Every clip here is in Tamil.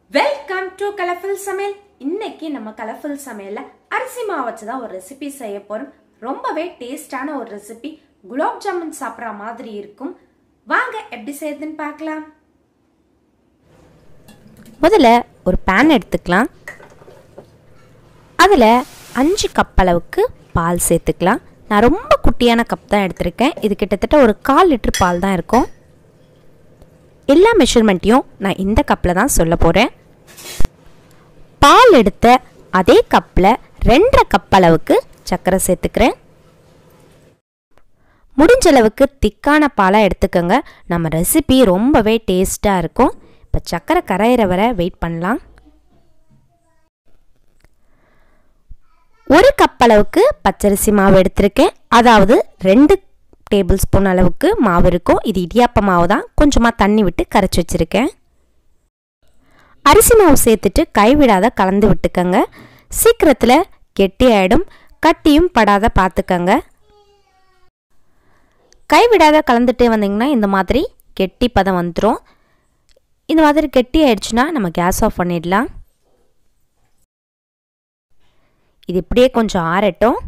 வெல்கம் டு கலர்ஃபுல் சமையல். இன்னைக்கு நம்ம கலர்ஃபுல் சமையல்ல அரிசி மாவு வச்சு தான் ஒரு ரெசிபி செய்ய போறோம். ரொம்பவே டேஸ்டான ஒரு ரெசிபி. குலாப் ஜாமுன் சாப்பிட்ற மாதிரி இருக்கும். வாங்க எப்படி செய்யுதுன்னு பார்க்கலாம். முதல்ல ஒரு பேன் எடுத்துக்கலாம். அதில் 5 கப் அளவுக்கு பால் சேர்த்துக்கலாம். நான் ரொம்ப குட்டியான கப் தான் எடுத்திருக்கேன். இது கிட்டத்தட்ட ஒரு 1/4 லிட்டர் பால் தான் இருக்கும். எல்லா மெஷர்மெண்ட்டையும் நான் இந்த கப்பில் தான் சொல்ல போகிறேன். பால் எடுத்த அதே கப்பில் 2.5 கப் அளவுக்கு சர்க்கரை சேர்த்துக்கிறேன். முடிஞ்ச அளவுக்கு திக்கான பாலாக எடுத்துக்கோங்க. நம்ம ரெசிபி ரொம்பவே டேஸ்ட்டாக இருக்கும். இப்போ சர்க்கரை கரையிற வரை வெயிட் பண்ணலாம். 1 கப் அளவுக்கு பச்சரிசி மாவு எடுத்திருக்கேன். அதாவது 2 டேபிள் ஸ்பூன் அளவுக்கு மாவு இருக்கும். இது இடியாப்ப மாவு தான். கொஞ்சமாக தண்ணி விட்டு கரைச்சி வச்சுருக்கேன். அரிசி மாவு சேர்த்துட்டு கைவிடாத கலந்து விட்டுக்கங்க. சீக்கிரத்தில் கெட்டி ஆகிடும். கட்டியும் படாத பார்த்துக்கங்க. கைவிடாத கலந்துட்டே வந்தீங்கன்னா இந்த மாதிரி கெட்டி பதம் வந்துடும். இந்த மாதிரி கெட்டி ஆயிடுச்சுன்னா நம்ம கேஸ் ஆஃப் பண்ணிடலாம். இது இப்படியே கொஞ்சம் ஆறட்டும்.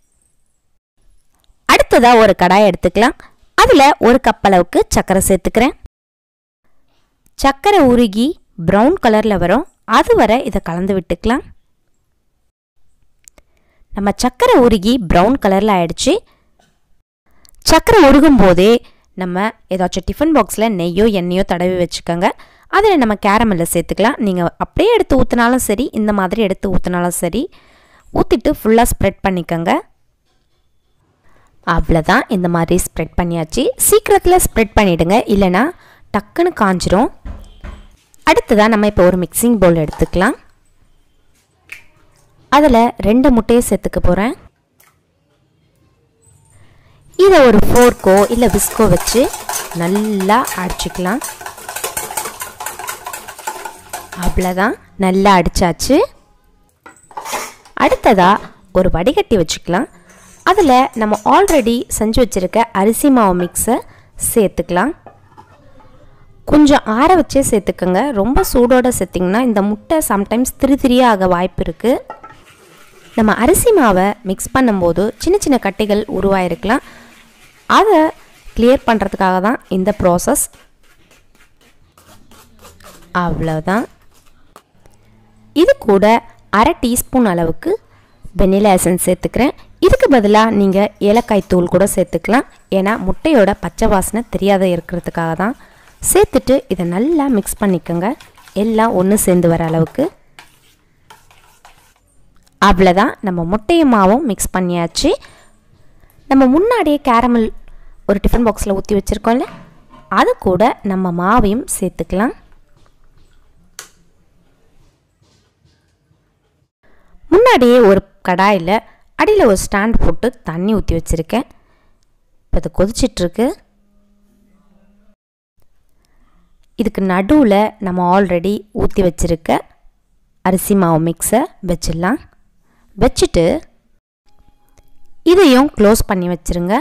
அடுத்ததாக ஒரு கடாயை எடுத்துக்கலாம். அதில் 1 கப் அளவுக்கு சர்க்கரை சேர்த்துக்கிறேன். சர்க்கரை உருகி ப்ரௌன் கலரில் வரும். அது வரை இதை கலந்து விட்டுக்கலாம். நம்ம சர்க்கரை உருகி ப்ரௌன் கலரில் ஆயிடுச்சு. சர்க்கரை உருகும் போதே நம்ம ஏதாச்சும் டிஃபன் பாக்ஸில் நெய்யோ எண்ணெயோ தடவி வச்சுக்கோங்க. அதில் நம்ம கேரமெல்லை சேர்த்துக்கலாம். நீங்கள் அப்படியே எடுத்து ஊற்றினாலும் சரி, இந்த மாதிரி எடுத்து ஊற்றினாலும் சரி, ஊற்றிட்டு ஃபுல்லாக ஸ்ப்ரெட் பண்ணிக்கோங்க. அவ்வளோதான். இந்த மாதிரி ஸ்ப்ரெட் பண்ணியாச்சு. சீக்கிரத்தில் ஸ்ப்ரெட் பண்ணிவிடுங்க, இல்லைனா டக்குன்னு காஞ்சிரும். அடுத்ததாக நம்ம இப்போ ஒரு மிக்சிங் பவுல் எடுத்துக்கலாம். அதில் 2 முட்டையை சேர்த்துக்க போகிறேன். இதை ஒரு ஃபோர்க்கோ இல்லை விஸ்கோ வச்சு நல்லா அடிச்சுக்கலாம். அவ்வளோதான், நல்லா அடித்தாச்சு. அடுத்ததாக ஒரு வடிகட்டி வச்சுக்கலாம். அதில் நம்ம ஆல்ரெடி செஞ்சு வச்சுருக்க அரிசி மாவு மிக்ஸை சேர்த்துக்கலாம். கொஞ்சம் ஆற வச்சே சேர்த்துக்கோங்க. ரொம்ப சூடோடு சேர்த்திங்கன்னா இந்த முட்டை சம்டைம்ஸ் திரியாக ஆக வாய்ப்பு இருக்குது. நம்ம அரிசி மாவை மிக்ஸ் பண்ணும்போது சின்ன சின்ன கட்டிகள் உருவாயிருக்கலாம். அதை கிளியர் பண்ணுறதுக்காக தான் இந்த ப்ராசஸ். அவ்வளோதான். இது கூட 1/2 டீஸ்பூன் அளவுக்கு வெனிலா எசன்ஸ் சேர்த்துக்கிறேன். இதுக்கு பதிலாக நீங்கள் ஏலக்காய் தூள் கூட சேர்த்துக்கலாம். ஏன்னா முட்டையோட பச்சை வாசனை தெரியாத இருக்கிறதுக்காக தான். சேர்த்துட்டு இதை நல்லா மிக்ஸ் பண்ணிக்கோங்க. எல்லாம் ஒன்று சேர்ந்து வர அளவுக்கு. அவ்வளோதான், நம்ம முட்டையை மாவும் மிக்ஸ் பண்ணியாச்சு. நம்ம முன்னாடியே கேரமல் ஒரு டிஃபன் பாக்ஸில் ஊற்றி வச்சுருக்கோம்ல, அது கூட நம்ம மாவையும் சேர்த்துக்கலாம். முன்னாடியே ஒரு கடாயில் அடியில் ஒரு ஸ்டாண்ட் போட்டு தண்ணி ஊற்றி வச்சுருக்கேன். இப்போ அது கொதிச்சிட்ருக்கு. இதுக்கு நடுவில் நம்ம ஆல்ரெடி ஊற்றி வச்சுருக்க அரிசி மாவு மிக்ஸை வச்சிடலாம். வச்சுட்டு இதையும் க்ளோஸ் பண்ணி வச்சுருங்க.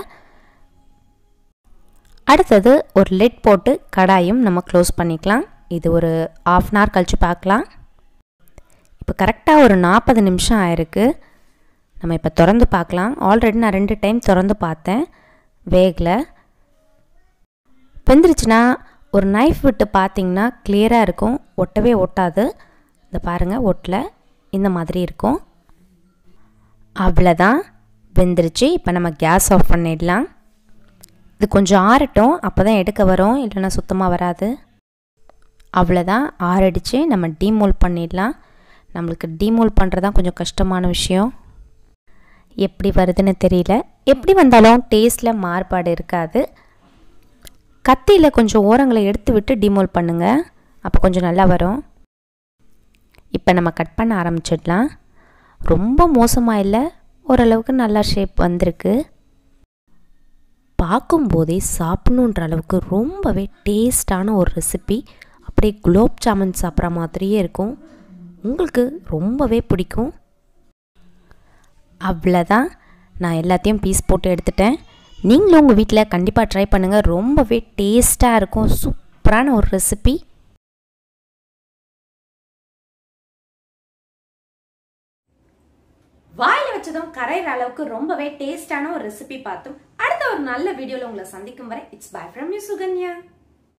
அடுத்தது ஒரு லிட் போட்டு கடாயும் நம்ம க்ளோஸ் பண்ணிக்கலாம். இது ஒரு 1/2 hour கழித்து பார்க்கலாம். இப்போ கரெக்டாக ஒரு 40 நிமிஷம் ஆயிருக்கு. நம்ம இப்போ திறந்து பார்க்கலாம். ஆல்ரெடி நான் 2 டைம் திறந்து பார்த்தேன், வேகலை. வெந்துருச்சுன்னா ஒரு நைஃப் விட்டு பார்த்திங்கன்னா கிளியராக இருக்கும். ஒட்டவே ஒட்டாது. இந்த பாருங்கள், ஒட்டலை. இந்த மாதிரி இருக்கும். அவ்வளோதான், வெந்துருச்சு. இப்போ நம்ம கேஸ் ஆஃப் பண்ணிடலாம். இது கொஞ்சம் ஆறட்டும், அப்போ தான் எடுக்க வரும், இல்லைன்னா சுத்தமாக வராது. அவ்வளோதான், ஆறடிச்சு. நம்ம டீமோல் பண்ணிடலாம். நம்மளுக்கு டீமோல் பண்ணுறது தான் கொஞ்சம் கஷ்டமான விஷயம். எப்படி வருதுன்னு தெரியல. எப்படி வந்தாலும் டேஸ்ட்டில் மாறுபாடு இருக்காது. கத்தியில் கொஞ்சம் ஓரங்களை எடுத்து விட்டு டிமோல் பண்ணுங்கள், அப்போ கொஞ்சம் நல்லா வரும். இப்போ நம்ம கட் பண்ண ஆரம்பிச்சிடலாம். ரொம்ப மோசமாக இல்லை, ஓரளவுக்கு நல்லா ஷேப் வந்திருக்கு. பார்க்கும்போதே சாப்பிடணுன்ற அளவுக்கு ரொம்பவே டேஸ்டான ஒரு ரெசிபி. அப்படியே குலாப் ஜாமுன் சாப்பிட்ற மாதிரியே இருக்கும். உங்களுக்கு ரொம்பவே பிடிக்கும். அவ்வளோதான், நான் எல்லாத்தையும் பீஸ் போட்டு எடுத்துட்டேன். நீங்களும் உங்கள் வீட்டில் கண்டிப்பாக ட்ரை பண்ணுங்கள். ரொம்பவே டேஸ்ட்டாக இருக்கும். சூப்பரான ஒரு ரெசிபி. வாயில வச்சதும் கரையிற அளவுக்கு ரொம்பவே டேஸ்டான ஒரு ரெசிபி பார்த்தும் அடுத்த ஒரு நல்ல வீடியோல உங்களை சந்திக்கும் வரை it's bye from you Sukanya.